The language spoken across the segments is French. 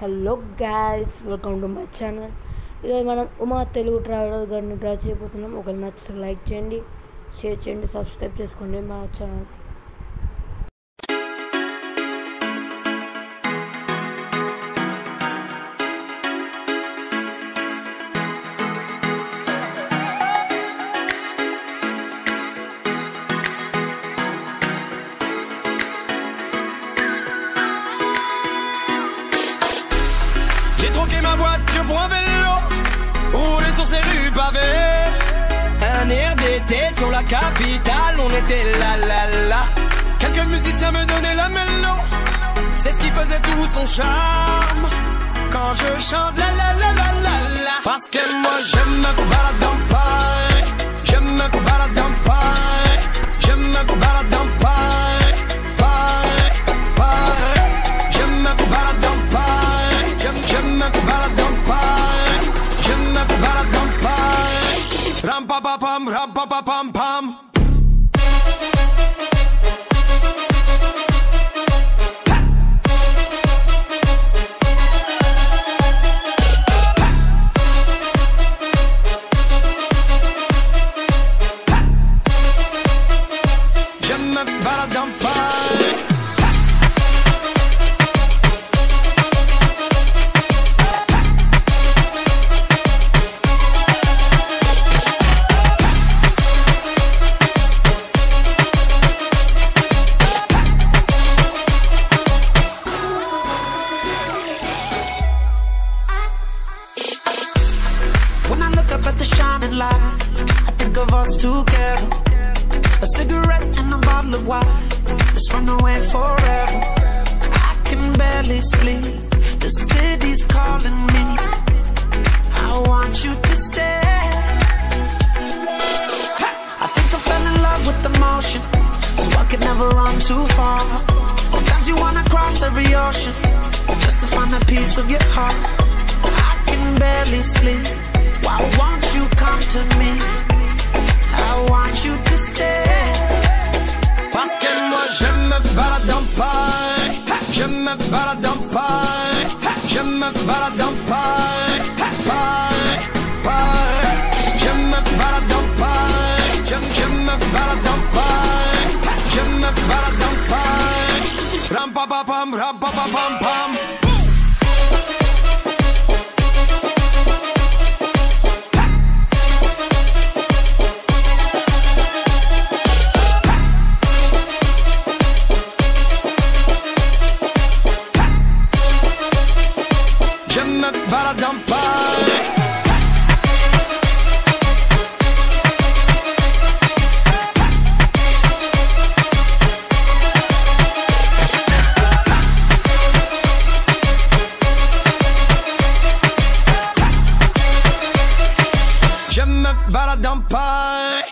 Hello guys, welcome to my channel. ఈరోజు మనం Uma Telugu traveller గారిని డ్రా చేయబోతున్నాం. ఒకవేళ నచ్చితే లైక్ చేయండి, షేర్ చేయండి, సబ్స్క్రైబ్ చేసుకోండి మా channel. J'ai troqué ma voiture pour un vélo, roulé sur ces rues pavées. Un air d'été sur la capitale, on était là là là. Quelques musiciens me donnaient la mélo, c'est ce qui faisait tout son charme. Quand je chante la la la la la la, parce que moi je me balade en paille, je me balade en paille, je me balade en paille, paille, paille, je me balade en paille. Je me balade en paille, je me balade en paille. Ram pa pa pam, ram pa pa pam pam. Je me balade en paille. When I look up at the shining light, I think of us together. A cigarette and a bottle of wine, let's run away forever. I can barely sleep, the city's calling me. I want you to stay. I think I fell in love with emotion, so I could never run too far. Sometimes you wanna cross every ocean, just to find a piece of your heart. I can barely sleep, why won't you come to me? I want you to stay. Parce que moi je me balade en paille, je me balade en paille, je me balade en paille, paille, paille, je me balade en paille, je me balade en paille, je me balade en paille. Ram pa pa pam, ram pa pa pam pam. Je me balade en paille. Je me balade en paille.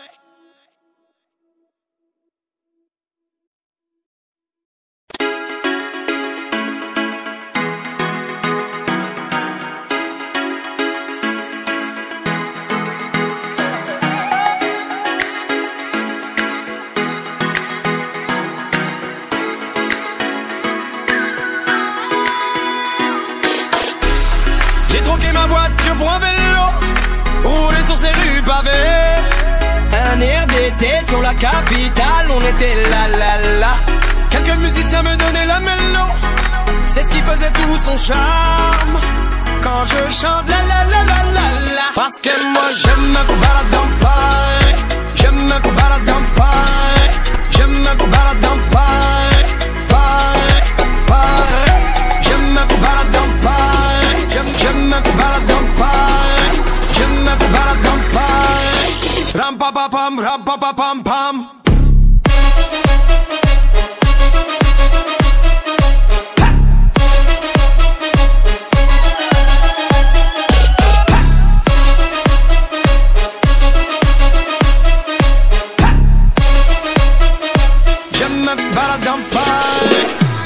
J'ai troqué ma voiture pour un vélo, roulé sur ces rues pavées. Un air d'été sur la capitale, on était là là là. Quelques musiciens me donnaient la mélo, c'est ce qui faisait tout son charme. Quand je chante la la la la la la, parce que moi je me balade en paille, je me balade en paille, je me balade en paille, paille, paille, je me balade en paille, je me balade en paille, je me balade en paille. Ram pa pa pam, ram pa pa pam pam. Je me balade en paille.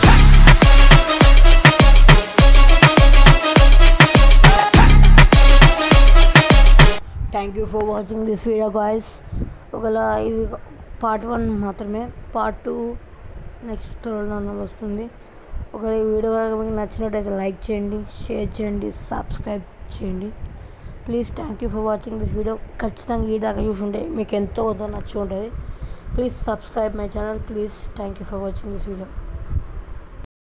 Thank you for watching this video guys. ఒకవేళ ఇది పార్ట్ 1 మాత్రమే, పార్ట్ 2 నెక్స్ట్ త్వరలో వస్తుంది. ఒకవేళ ఈ వీడియో కనుక మీకు నచ్చినట్టయితే లైక్ చేయండి, షేర్ చేయండి, సబ్స్క్రైబ్ చేయండి. Please thank you for watching this video. ఖచ్చితంగా ఈ దాకా చూసుంటే మీకు ఎంతో కొంత నచ్చి ఉంటుంది. Please subscribe my channel. Please thank you for watching this video.